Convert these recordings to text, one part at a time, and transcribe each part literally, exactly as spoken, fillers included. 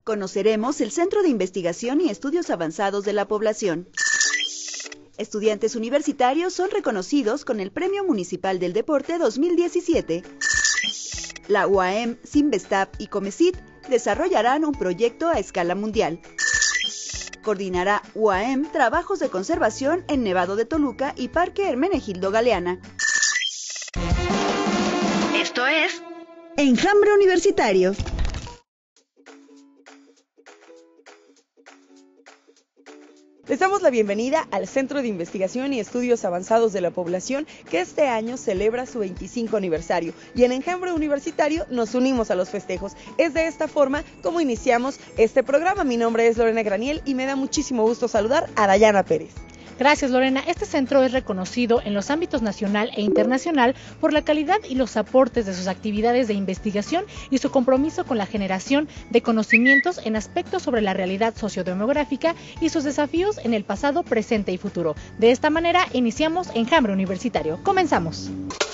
Conoceremos el Centro de Investigación y Estudios Avanzados de la Población. Estudiantes universitarios son reconocidos con el Premio Municipal del Deporte dos mil diecisiete. La U A M, Cinvestav y Comecit desarrollarán un proyecto a escala mundial. Coordinará U A M trabajos de conservación en Nevado de Toluca y Parque Hermenegildo Galeana. Esto es Enjambre Universitario. Les damos la bienvenida al Centro de Investigación y Estudios Avanzados de la Población, que este año celebra su veinticinco aniversario, y en Enjambre Universitario nos unimos a los festejos. Es de esta forma como iniciamos este programa. Mi nombre es Lorena Graniel y me da muchísimo gusto saludar a Dayana Pérez. Gracias, Lorena. Este centro es reconocido en los ámbitos nacional e internacional por la calidad y los aportes de sus actividades de investigación y su compromiso con la generación de conocimientos en aspectos sobre la realidad sociodemográfica y sus desafíos en el pasado, presente y futuro. De esta manera iniciamos Enjambre Universitario. Comenzamos.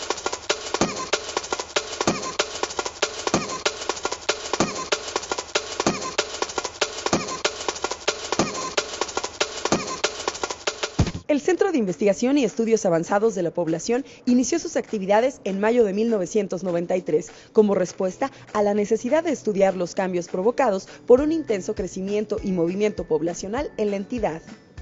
El Centro de Investigación y Estudios Avanzados de la Población inició sus actividades en mayo de mil novecientos noventa y tres como respuesta a la necesidad de estudiar los cambios provocados por un intenso crecimiento y movimiento poblacional en la entidad.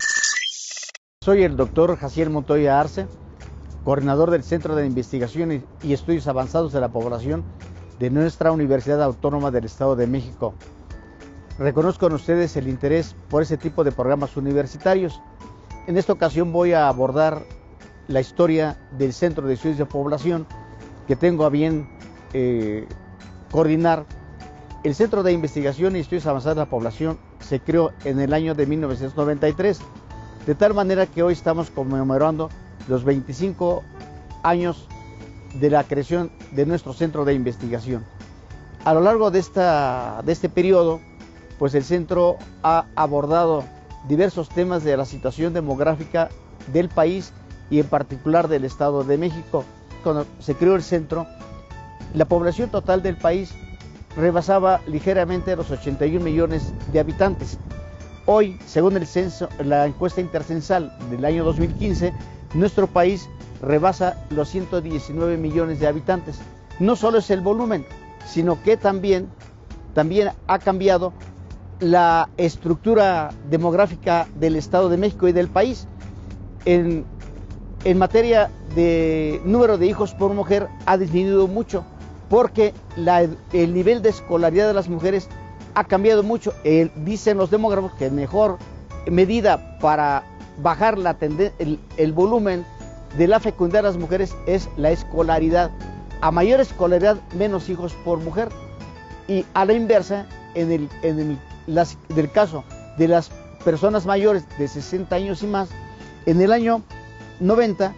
Soy el doctor Jaciel Montoya Arce, coordinador del Centro de Investigación y Estudios Avanzados de la Población de nuestra Universidad Autónoma del Estado de México. Reconozco en ustedes el interés por ese tipo de programas universitarios. En esta ocasión voy a abordar la historia del Centro de Estudios de Población que tengo a bien eh, coordinar. El Centro de Investigación y Estudios Avanzados de la Población se creó en el año de mil novecientos noventa y tres, de tal manera que hoy estamos conmemorando los veinticinco años de la creación de nuestro Centro de Investigación. A lo largo de, esta, de este periodo, pues el centro ha abordado diversos temas de la situación demográfica del país y en particular del Estado de México. Cuando se creó el centro, la población total del país rebasaba ligeramente los ochenta y un millones de habitantes. Hoy, según el censo, la encuesta intercensal del año dos mil quince, nuestro país rebasa los ciento diecinueve millones de habitantes. No solo es el volumen, sino que también, también ha cambiado la estructura demográfica del Estado de México y del país. En, en materia de número de hijos por mujer ha disminuido mucho porque la, el nivel de escolaridad de las mujeres ha cambiado mucho. Eh, dicen los demógrafos que la mejor medida para bajar la el, el volumen de la fecundidad de las mujeres es la escolaridad. A mayor escolaridad, menos hijos por mujer. Y a la inversa, en el, en el Las, del caso de las personas mayores de sesenta años y más, en el año noventa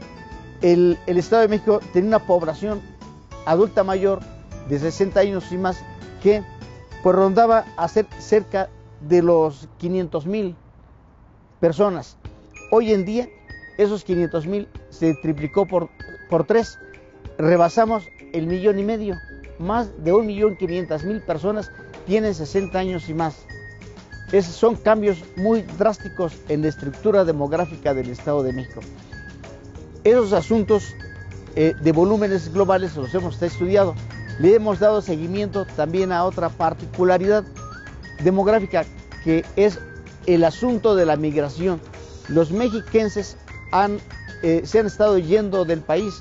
el, el Estado de México tenía una población adulta mayor de sesenta años y más que pues rondaba a ser cerca de los quinientos mil personas. Hoy en día esos quinientos mil se triplicó por, por tres, rebasamos el millón y medio, más de un millón quinientas mil personas tienen sesenta años y más. Esos son cambios muy drásticos en la estructura demográfica del Estado de México. Esos asuntos eh, de volúmenes globales los hemos estudiado. Le hemos dado seguimiento también a otra particularidad demográfica, que es el asunto de la migración. Los mexiquenses han, eh, se han estado yendo del país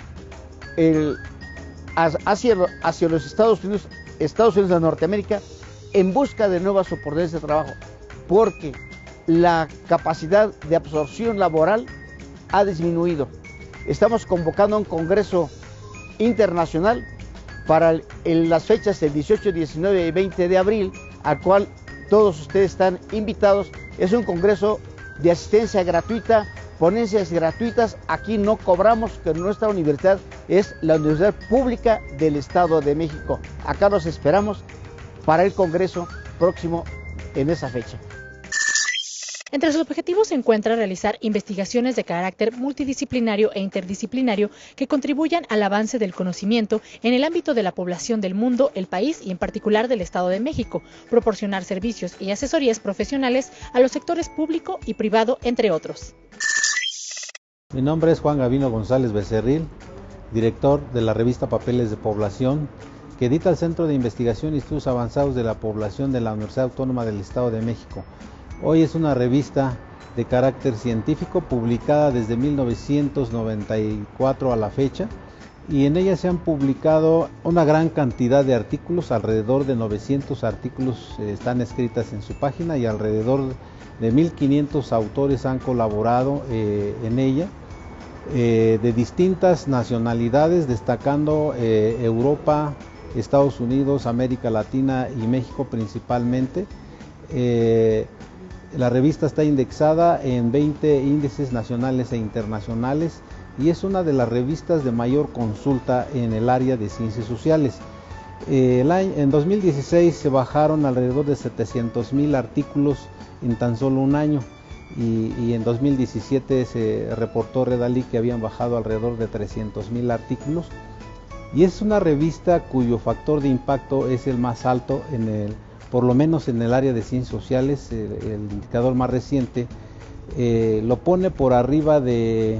el, hacia, hacia los Estados Unidos Estados Unidos de Norteamérica en busca de nuevas oportunidades de trabajo, porque la capacidad de absorción laboral ha disminuido. Estamos convocando un congreso internacional para el, en las fechas del dieciocho, diecinueve y veinte de abril, al cual todos ustedes están invitados. Es un congreso de asistencia gratuita, ponencias gratuitas. Aquí no cobramos, que nuestra universidad es la Universidad Pública del Estado de México. Acá los esperamos para el congreso próximo en esa fecha. Entre sus objetivos se encuentra realizar investigaciones de carácter multidisciplinario e interdisciplinario que contribuyan al avance del conocimiento en el ámbito de la población del mundo, el país y en particular del Estado de México, proporcionar servicios y asesorías profesionales a los sectores público y privado, entre otros. Mi nombre es Juan Gavino González Becerril, director de la revista Papeles de Población, que edita el Centro de Investigación y Estudios Avanzados de la Población de la Universidad Autónoma del Estado de México. Hoy es una revista de carácter científico publicada desde mil novecientos noventa y cuatro a la fecha, y en ella se han publicado una gran cantidad de artículos, alrededor de novecientos artículos eh, están escritas en su página y alrededor de mil quinientos autores han colaborado eh, en ella, eh, de distintas nacionalidades, destacando eh, Europa, Estados Unidos, América Latina y México principalmente. Eh, La revista está indexada en veinte índices nacionales e internacionales y es una de las revistas de mayor consulta en el área de ciencias sociales. Eh, el año, en dos mil dieciséis se bajaron alrededor de setecientos mil artículos en tan solo un año y, y en dos mil diecisiete se reportó Redalí que habían bajado alrededor de trescientos mil artículos, y es una revista cuyo factor de impacto es el más alto en el por lo menos en el área de ciencias sociales. El, el indicador más reciente eh, lo pone por arriba de,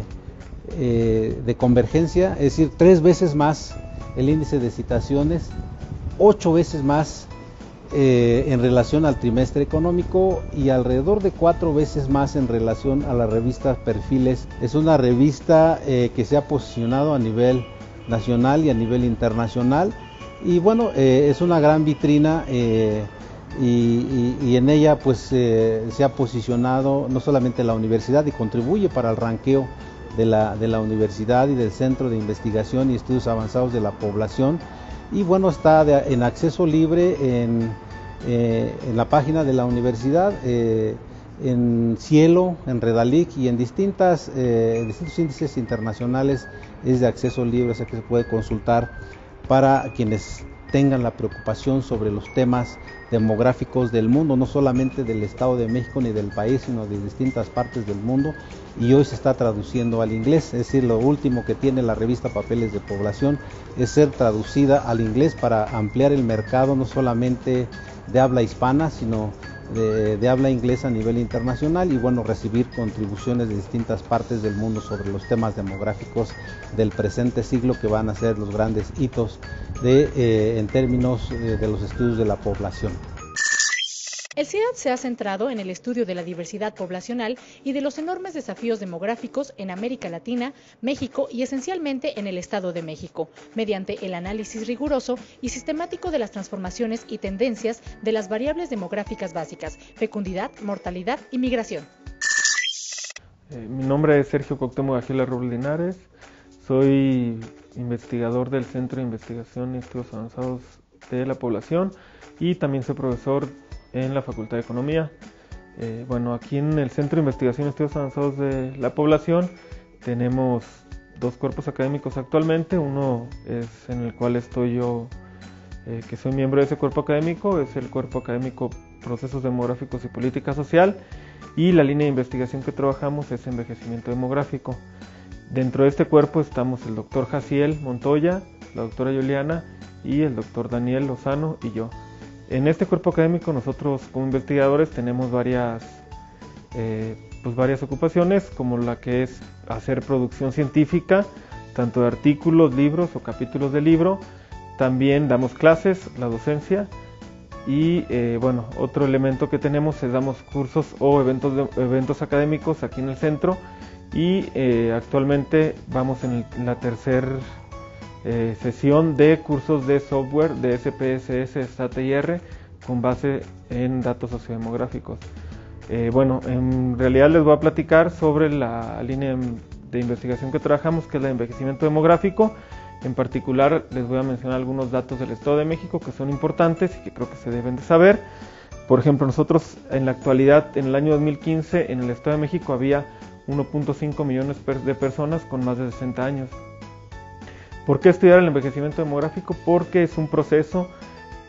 eh, de convergencia, es decir, tres veces más el índice de citaciones, ocho veces más eh, en relación al trimestre económico y alrededor de cuatro veces más en relación a la revista Perfiles. Es una revista eh, que se ha posicionado a nivel nacional y a nivel internacional, y bueno, eh, es una gran vitrina. Eh, Y, y, y en ella pues eh, se ha posicionado no solamente la universidad y contribuye para el ranqueo de la, de la universidad y del Centro de Investigación y Estudios Avanzados de la Población, y bueno, está de, en acceso libre en, eh, en la página de la universidad, eh, en Cielo, en Redalic y en distintas, eh, distintos índices internacionales es de acceso libre, o sea que se puede consultar para quienes tengan la preocupación sobre los temas demográficos del mundo, no solamente del Estado de México ni del país, sino de distintas partes del mundo, y hoy se está traduciendo al inglés. Es decir, lo último que tiene la revista Papeles de Población es ser traducida al inglés para ampliar el mercado, no solamente de habla hispana, sino de, de habla inglesa a nivel internacional, y bueno, recibir contribuciones de distintas partes del mundo sobre los temas demográficos del presente siglo, que van a ser los grandes hitos de, eh, en términos de, de los estudios de la población. El C I A D se ha centrado en el estudio de la diversidad poblacional y de los enormes desafíos demográficos en América Latina, México y esencialmente en el Estado de México, mediante el análisis riguroso y sistemático de las transformaciones y tendencias de las variables demográficas básicas, fecundidad, mortalidad y migración. Eh, mi nombre es Sergio Cuauhtémoc Agila Robles Linares, soy investigador del Centro de Investigación y Estudios Avanzados de la Población y también soy profesor en la Facultad de Economía. Eh, bueno, aquí en el Centro de Investigación y Estudios Avanzados de la Población tenemos dos cuerpos académicos actualmente. Uno es en el cual estoy yo, eh, que soy miembro de ese cuerpo académico, es el cuerpo académico Procesos Demográficos y Política Social, y la línea de investigación que trabajamos es envejecimiento demográfico. Dentro de este cuerpo estamos el doctor Jaciel Montoya, la doctora Juliana y el doctor Daniel Lozano y yo. En este cuerpo académico nosotros como investigadores tenemos varias, eh, pues varias ocupaciones, como la que es hacer producción científica, tanto de artículos, libros o capítulos de libro. También damos clases, la docencia, y eh, bueno, otro elemento que tenemos es damos cursos o eventos, de, eventos académicos aquí en el centro, y eh, actualmente vamos en, el, en la tercera Eh, sesión de cursos de software de S P S S, S A T y R con base en datos sociodemográficos. Eh, bueno, en realidad les voy a platicar sobre la línea de investigación que trabajamos, que es la de envejecimiento demográfico. En particular les voy a mencionar algunos datos del Estado de México que son importantes y que creo que se deben de saber. Por ejemplo, nosotros en la actualidad, en el año dos mil quince, en el Estado de México había uno punto cinco millones de personas con más de sesenta años. ¿Por qué estudiar el envejecimiento demográfico? Porque es un proceso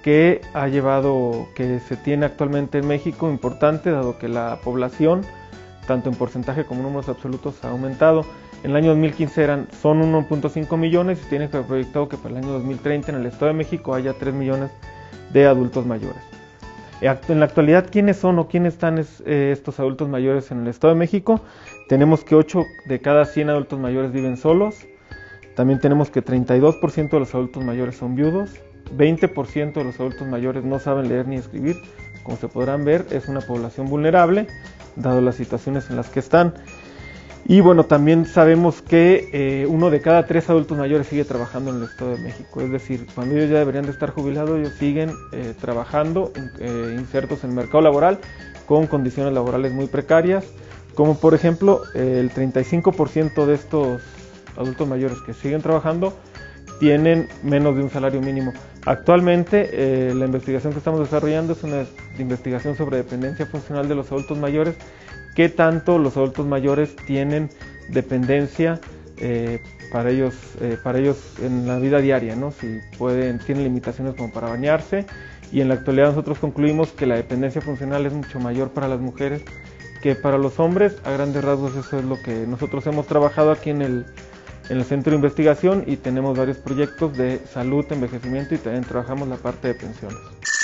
que ha llevado, que se tiene actualmente en México, importante, dado que la población, tanto en porcentaje como en números absolutos, ha aumentado. En el año dos mil quince eran, son uno punto cinco millones y tiene proyectado que para el año dos mil treinta en el Estado de México haya tres millones de adultos mayores. En la actualidad, ¿quiénes son o quiénes están es, eh, estos adultos mayores en el Estado de México? Tenemos que ocho de cada cien adultos mayores viven solos. También tenemos que treinta y dos por ciento de los adultos mayores son viudos. veinte por ciento de los adultos mayores no saben leer ni escribir. Como se podrán ver, es una población vulnerable, dado las situaciones en las que están. Y bueno, también sabemos que eh, uno de cada tres adultos mayores sigue trabajando en el Estado de México. Es decir, cuando ellos ya deberían de estar jubilados, ellos siguen eh, trabajando, eh, insertos en el mercado laboral, con condiciones laborales muy precarias, como por ejemplo, eh, el treinta y cinco por ciento de estos adultos mayores que siguen trabajando tienen menos de un salario mínimo. Actualmente, eh, la investigación que estamos desarrollando es una investigación sobre dependencia funcional de los adultos mayores. ¿Qué tanto los adultos mayores tienen dependencia eh, para ellos, eh, para ellos en la vida diaria, ¿no? Si pueden, tienen limitaciones como para bañarse, y en la actualidad nosotros concluimos que la dependencia funcional es mucho mayor para las mujeres que para los hombres. A grandes rasgos eso es lo que nosotros hemos trabajado aquí en el, en el centro de investigación, y tenemos varios proyectos de salud, envejecimiento, y también trabajamos la parte de pensiones.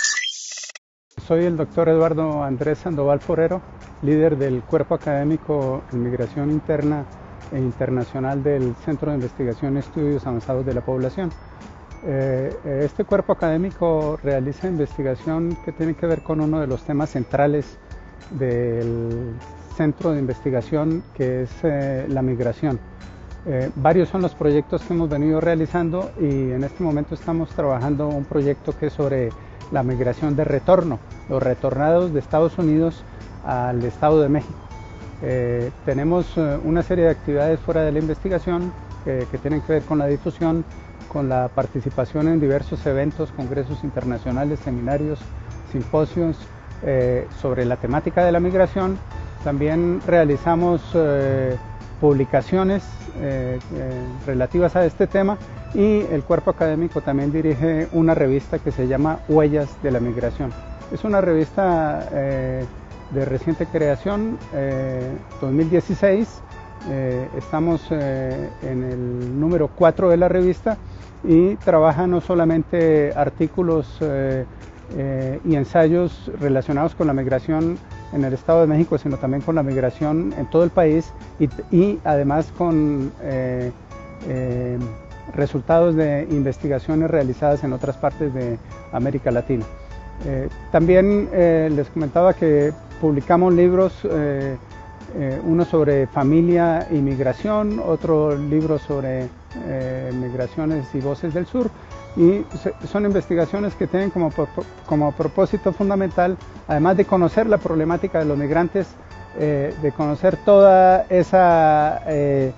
Soy el doctor Eduardo Andrés Sandoval Forero, líder del Cuerpo Académico en Migración Interna e Internacional del Centro de Investigación y Estudios Avanzados de la Población. Eh, este cuerpo académico realiza investigación que tiene que ver con uno de los temas centrales del centro de investigación, que es eh, la migración. Eh, varios son los proyectos que hemos venido realizando, y en este momento estamos trabajando un proyecto que es sobre la migración de retorno, los retornados de Estados Unidos al Estado de México. Eh, tenemos eh, una serie de actividades fuera de la investigación eh, que tienen que ver con la difusión, con la participación en diversos eventos, congresos internacionales, seminarios, simposios eh, sobre la temática de la migración. También realizamos eh, publicaciones eh, eh, relativas a este tema, y el cuerpo académico también dirige una revista que se llama Huellas de la Migración. Es una revista eh, de reciente creación, eh, dos mil dieciséis. Eh, estamos eh, en el número cuatro de la revista, y trabaja no solamente artículos eh, eh, y ensayos relacionados con la migración en el Estado de México, sino también con la migración en todo el país, y, y además con eh, eh, resultados de investigaciones realizadas en otras partes de América Latina. Eh, también eh, les comentaba que publicamos libros, eh, eh, uno sobre familia y migración, otro libro sobre eh, migraciones y voces del sur, y son investigaciones que tienen como, como propósito fundamental, además de conocer la problemática de los migrantes, eh, de conocer toda esa eh,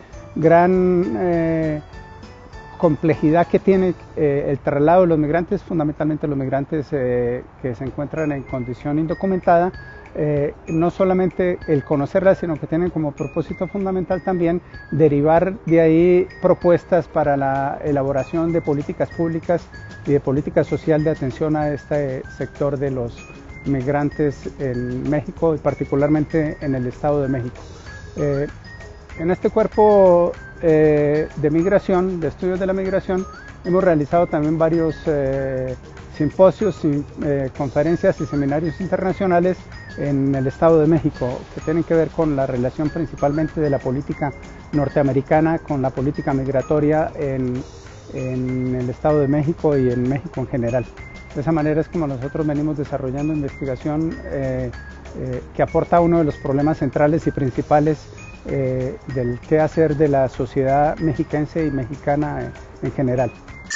gran eh, complejidad que tiene eh, el traslado de los migrantes, fundamentalmente los migrantes eh, que se encuentran en condición indocumentada. Eh, no solamente el conocerla, sino que tienen como propósito fundamental también derivar de ahí propuestas para la elaboración de políticas públicas y de política social de atención a este sector de los migrantes en México, y particularmente en el Estado de México. Eh, en este cuerpo eh, de migración, de estudios de la migración, hemos realizado también varios eh, simposios, y, eh, conferencias y seminarios internacionales en el Estado de México, que tienen que ver con la relación principalmente de la política norteamericana con la política migratoria en, en el Estado de México y en México en general. De esa manera es como nosotros venimos desarrollando investigación eh, eh, que aporta uno de los problemas centrales y principales eh, del qué hacer de la sociedad mexiquense y mexicana eh, en general.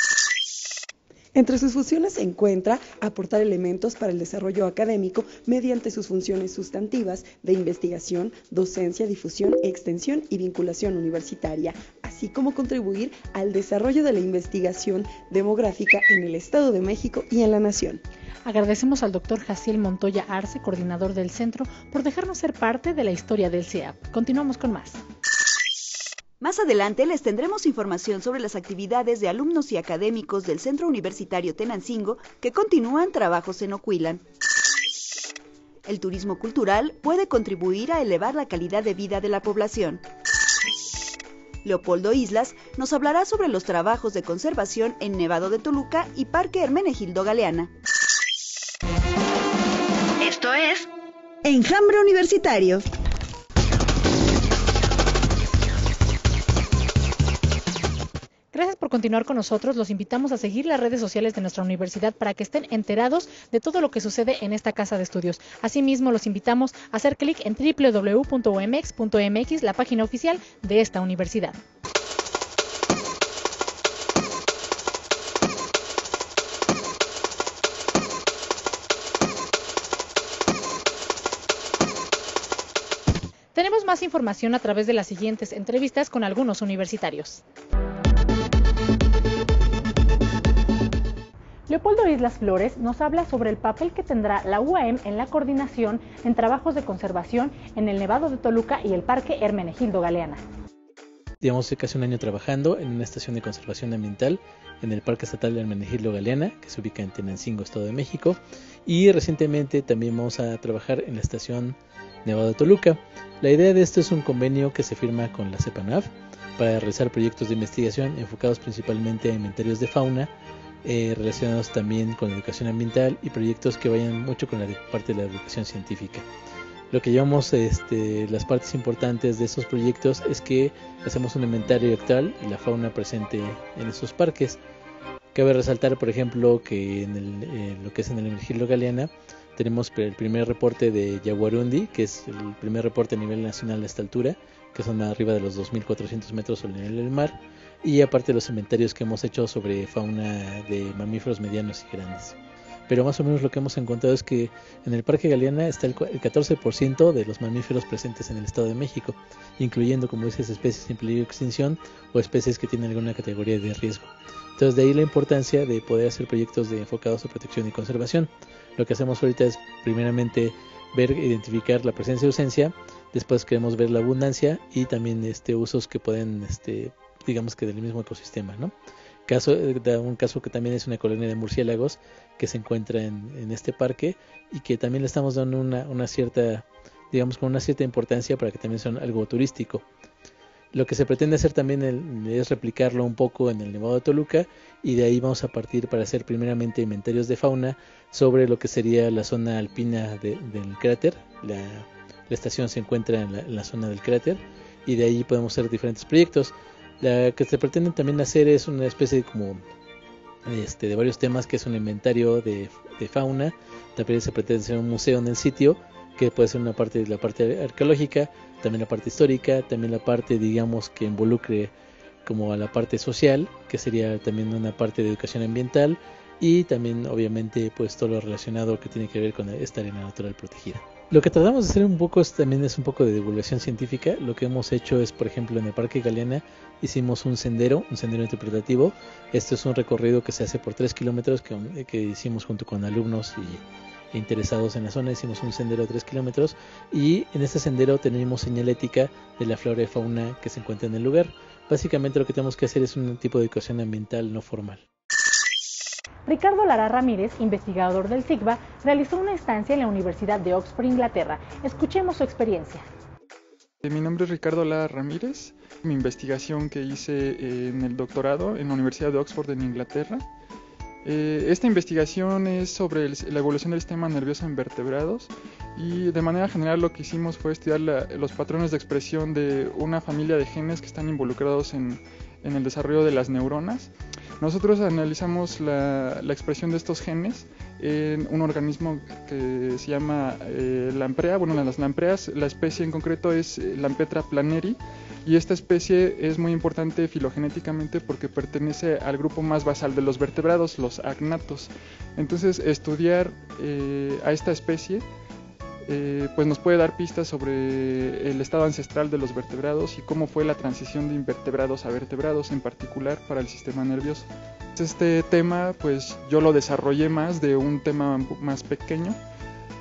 Entre sus funciones se encuentra aportar elementos para el desarrollo académico mediante sus funciones sustantivas de investigación, docencia, difusión, extensión y vinculación universitaria, así como contribuir al desarrollo de la investigación demográfica en el Estado de México y en la Nación. Agradecemos al doctor Jaciel Montoya Arce, coordinador del centro, por dejarnos ser parte de la historia del C I A P. Continuamos con más. Más adelante les tendremos información sobre las actividades de alumnos y académicos del Centro Universitario Tenancingo que continúan trabajos en Ocuilan. El turismo cultural puede contribuir a elevar la calidad de vida de la población. Leopoldo Islas nos hablará sobre los trabajos de conservación en Nevado de Toluca y Parque Hermenegildo Galeana. Esto es Enjambre Universitario. Gracias por continuar con nosotros. Los invitamos a seguir las redes sociales de nuestra universidad para que estén enterados de todo lo que sucede en esta casa de estudios. Asimismo, los invitamos a hacer clic en doble u doble u doble u punto u m x punto m x, la página oficial de esta universidad. Tenemos más información a través de las siguientes entrevistas con algunos universitarios. Leopoldo Islas Flores nos habla sobre el papel que tendrá la U A M en la coordinación en trabajos de conservación en el Nevado de Toluca y el Parque Hermenegildo Galeana. Llevamos casi un año trabajando en una estación de conservación ambiental en el Parque Estatal de Hermenegildo Galeana, que se ubica en Tenancingo, Estado de México, y recientemente también vamos a trabajar en la estación Nevado de Toluca. La idea de esto es un convenio que se firma con la CEPANAF para realizar proyectos de investigación enfocados principalmente a inventarios de fauna, Eh, relacionados también con la educación ambiental y proyectos que vayan mucho con la de parte de la educación científica. Lo que llamamos este, las partes importantes de estos proyectos es que hacemos un inventario actual de la fauna presente en estos parques. Cabe resaltar, por ejemplo, que en el, eh, lo que es en el Hermenegildo Galeana tenemos el primer reporte de Yaguarundi, que es el primer reporte a nivel nacional a esta altura, que son arriba de los dos mil cuatrocientos metros sobre el nivel del mar, y aparte los inventarios que hemos hecho sobre fauna de mamíferos medianos y grandes. Pero más o menos lo que hemos encontrado es que en el Parque Galeana está el catorce por ciento de los mamíferos presentes en el Estado de México, incluyendo, como dices, especies en peligro de extinción o especies que tienen alguna categoría de riesgo. Entonces, de ahí la importancia de poder hacer proyectos de enfocados a protección y conservación. Lo que hacemos ahorita es primeramente ver, identificar la presencia y ausencia, después queremos ver la abundancia y también este, usos que pueden, este, digamos que del mismo ecosistema, ¿no? Caso, da un caso que también es una colonia de murciélagos que se encuentra en, en este parque y que también le estamos dando una, una cierta, digamos con una cierta importancia para que también sea algo turístico. Lo que se pretende hacer también el, es replicarlo un poco en el Nevado de Toluca y de ahí vamos a partir para hacer primeramente inventarios de fauna sobre lo que sería la zona alpina de, del cráter. La, la estación se encuentra en la, en la zona del cráter y de ahí podemos hacer diferentes proyectos. La que se pretende también hacer es una especie de como este, de varios temas, que es un inventario de, de fauna. También se pretende hacer un museo en el sitio, que puede ser una parte de la parte arqueológica, también la parte histórica, también la parte, digamos, que involucre como a la parte social, que sería también una parte de educación ambiental, y también obviamente pues todo lo relacionado que tiene que ver con esta área natural protegida. Lo que tratamos de hacer un poco es, también es un poco de divulgación científica. Lo que hemos hecho es, por ejemplo, en el Parque Galeana hicimos un sendero, un sendero interpretativo. Esto es un recorrido que se hace por tres kilómetros que, que hicimos junto con alumnos y interesados en la zona. Hicimos un sendero de tres kilómetros y en este sendero tenemos señalética de la flora y fauna que se encuentra en el lugar. Básicamente lo que tenemos que hacer es un tipo de educación ambiental no formal. Ricardo Lara Ramírez, investigador del SIGBA, realizó una estancia en la Universidad de Oxford, Inglaterra. Escuchemos su experiencia. Mi nombre es Ricardo Lara Ramírez. Mi investigación que hice en el doctorado en la Universidad de Oxford en Inglaterra. Esta investigación es sobre la evolución del sistema nervioso en vertebrados y de manera general lo que hicimos fue estudiar la, los patrones de expresión de una familia de genes que están involucrados en, en el desarrollo de las neuronas. Nosotros analizamos la, la expresión de estos genes en un organismo que se llama eh, lamprea. Bueno, las lampreas, la especie en concreto es Lampetra planeri, y esta especie es muy importante filogenéticamente porque pertenece al grupo más basal de los vertebrados, los agnatos. Entonces, estudiar eh, a esta especie Eh, pues nos puede dar pistas sobre el estado ancestral de los vertebrados y cómo fue la transición de invertebrados a vertebrados, en particular para el sistema nervioso. Este tema pues yo lo desarrollé más de un tema más pequeño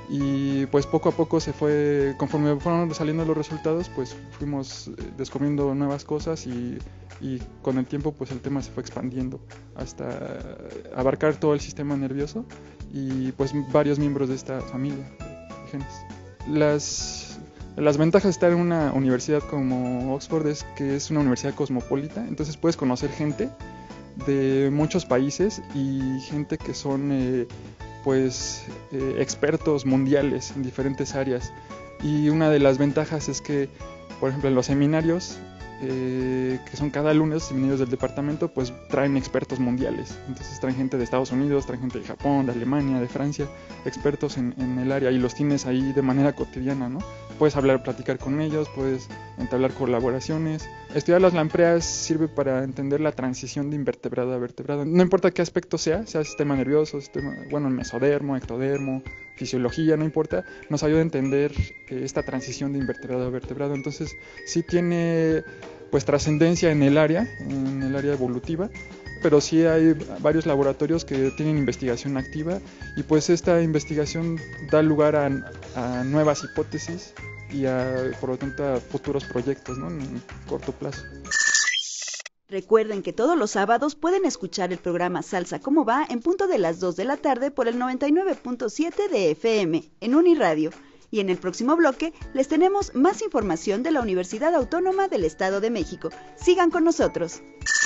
y pues poco a poco se fue, conforme fueron saliendo los resultados, pues fuimos descubriendo nuevas cosas y, y con el tiempo pues el tema se fue expandiendo hasta abarcar todo el sistema nervioso y pues varios miembros de esta familia de genes. Las, las ventajas de estar en una universidad como Oxford es que es una universidad cosmopolita, entonces puedes conocer gente de muchos países y gente que son eh, pues eh, expertos mundiales en diferentes áreas, y una de las ventajas es que, por ejemplo, en los seminarios eh, que son cada lunes, seminarios del departamento, pues traen expertos mundiales, entonces traen gente de Estados Unidos, traen gente de Japón, de Alemania, de Francia, expertos en, en el área, y los tienes ahí de manera cotidiana, ¿no? Puedes hablar, platicar con ellos, puedes entablar colaboraciones. Estudiar las lampreas sirve para entender la transición de invertebrado a vertebrado. No importa qué aspecto sea, sea sistema nervioso, sistema, bueno, mesodermo, ectodermo, fisiología, no importa, nos ayuda a entender eh, esta transición de invertebrado a vertebrado. Entonces, sí tiene pues trascendencia en el área, en el área evolutiva, pero sí hay varios laboratorios que tienen investigación activa y pues esta investigación da lugar a, a nuevas hipótesis y a, por lo tanto, a futuros proyectos, ¿no? En corto plazo. Recuerden que todos los sábados pueden escuchar el programa Salsa Como Va en punto de las dos de la tarde por el noventa y nueve punto siete de F M en Uniradio. Y en el próximo bloque les tenemos más información de la Universidad Autónoma del Estado de México. Sigan con nosotros.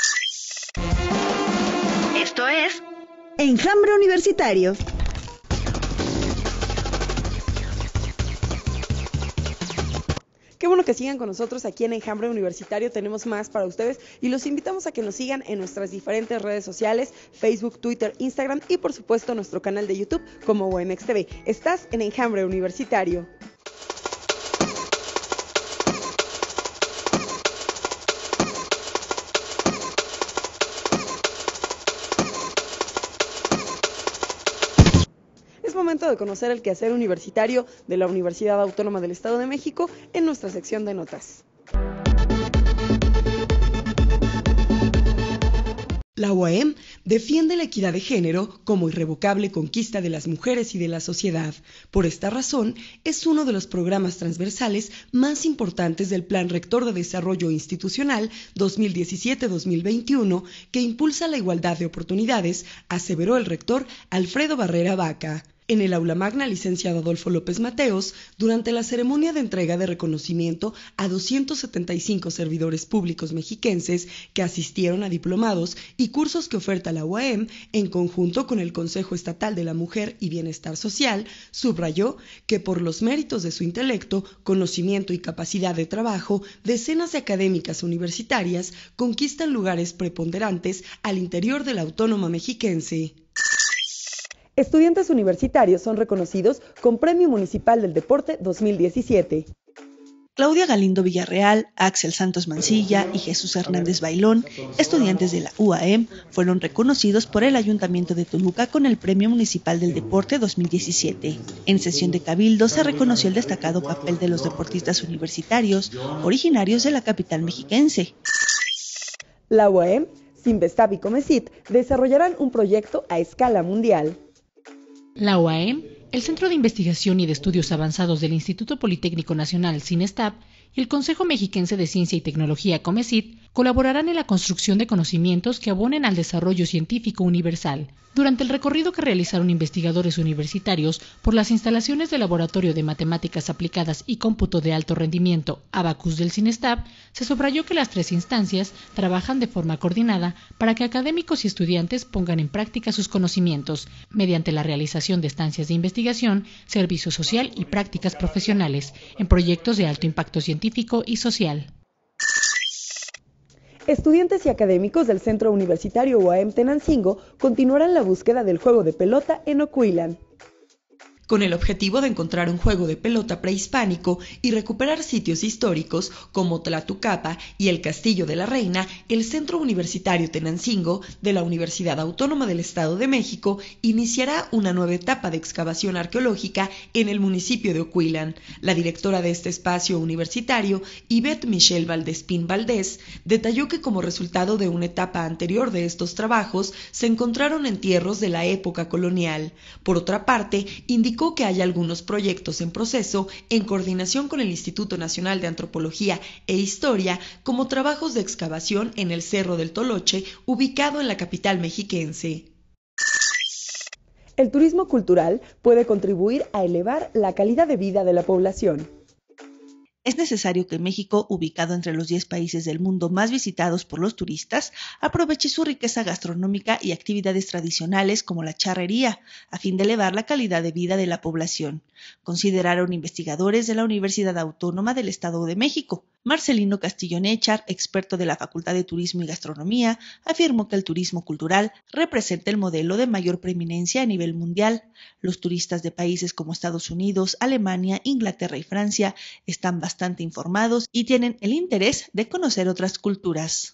Esto es Enjambre Universitario. Qué bueno que sigan con nosotros aquí en Enjambre Universitario, tenemos más para ustedes y los invitamos a que nos sigan en nuestras diferentes redes sociales, Facebook, Twitter, Instagram y por supuesto nuestro canal de YouTube como U M X T V. Estás en Enjambre Universitario. Momento de conocer el quehacer universitario de la Universidad Autónoma del Estado de México en nuestra sección de notas. La U A M defiende la equidad de género como irrevocable conquista de las mujeres y de la sociedad. Por esta razón, es uno de los programas transversales más importantes del Plan Rector de Desarrollo Institucional dos mil diecisiete a dos mil veintiuno que impulsa la igualdad de oportunidades, aseveró el rector Alfredo Barrera Vaca. En el aula magna licenciado Adolfo López Mateos, durante la ceremonia de entrega de reconocimiento a doscientos setenta y cinco servidores públicos mexiquenses que asistieron a diplomados y cursos que oferta la U A M en conjunto con el Consejo Estatal de la Mujer y Bienestar Social, subrayó que por los méritos de su intelecto, conocimiento y capacidad de trabajo, decenas de académicas universitarias conquistan lugares preponderantes al interior de la Autónoma Mexiquense. Estudiantes universitarios son reconocidos con Premio Municipal del Deporte dos mil diecisiete. Claudia Galindo Villarreal, Axel Santos Mancilla y Jesús Hernández Bailón, estudiantes de la U A M, fueron reconocidos por el Ayuntamiento de Toluca con el Premio Municipal del Deporte dos mil diecisiete. En sesión de cabildo se reconoció el destacado papel de los deportistas universitarios originarios de la capital mexiquense. La U A M, Sinvestab y Comesit desarrollarán un proyecto a escala mundial. La U A M, el Centro de Investigación y de Estudios Avanzados del Instituto Politécnico Nacional Sinvestab y el Consejo Mexiquense de Ciencia y Tecnología Comesit colaborarán en la construcción de conocimientos que abonen al desarrollo científico universal. Durante el recorrido que realizaron investigadores universitarios por las instalaciones del Laboratorio de Matemáticas Aplicadas y Cómputo de Alto Rendimiento, Abacus del Sinvestab, se subrayó que las tres instancias trabajan de forma coordinada para que académicos y estudiantes pongan en práctica sus conocimientos, mediante la realización de estancias de investigación, servicio social y prácticas profesionales, en proyectos de alto impacto científico y social. Estudiantes y académicos del Centro Universitario U A M Tenancingo continuarán la búsqueda del juego de pelota en Ocuilan. Con el objetivo de encontrar un juego de pelota prehispánico y recuperar sitios históricos como Tlatucapa y el Castillo de la Reina, el Centro Universitario Tenancingo de la Universidad Autónoma del Estado de México iniciará una nueva etapa de excavación arqueológica en el municipio de Ocuilan. La directora de este espacio universitario, Ivette Michelle Valdespín Valdés, detalló que como resultado de una etapa anterior de estos trabajos se encontraron entierros de la época colonial. Por otra parte, indicó indicó que hay algunos proyectos en proceso en coordinación con el Instituto Nacional de Antropología e Historia, como trabajos de excavación en el Cerro del Toloche, ubicado en la capital mexiquense. El turismo cultural puede contribuir a elevar la calidad de vida de la población. Es necesario que México, ubicado entre los diez países del mundo más visitados por los turistas, aproveche su riqueza gastronómica y actividades tradicionales como la charrería, a fin de elevar la calidad de vida de la población, consideraron investigadores de la Universidad Autónoma del Estado de México. Marcelino Castillo Néchar, experto de la Facultad de Turismo y Gastronomía, afirmó que el turismo cultural representa el modelo de mayor preeminencia a nivel mundial. Los turistas de países como Estados Unidos, Alemania, Inglaterra y Francia están bastante informados y tienen el interés de conocer otras culturas.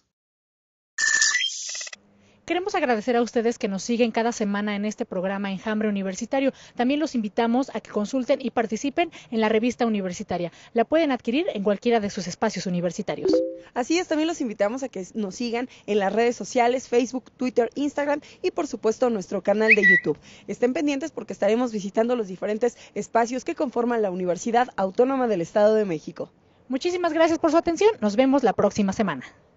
Queremos agradecer a ustedes que nos siguen cada semana en este programa Enjambre Universitario. También los invitamos a que consulten y participen en la revista universitaria. La pueden adquirir en cualquiera de sus espacios universitarios. Así es, también los invitamos a que nos sigan en las redes sociales, Facebook, Twitter, Instagram y por supuesto nuestro canal de YouTube. Estén pendientes porque estaremos visitando los diferentes espacios que conforman la Universidad Autónoma del Estado de México. Muchísimas gracias por su atención. Nos vemos la próxima semana.